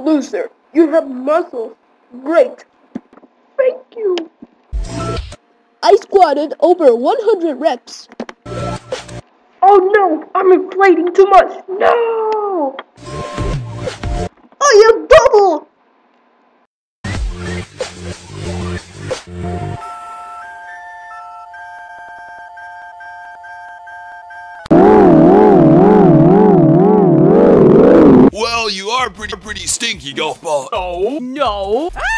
Loser, you have muscles. Great. Thank you. I squatted over 100 reps. Oh no, I'm inflating too much. No! I am double! Well, you are pretty stinky, golf ball. Oh, no.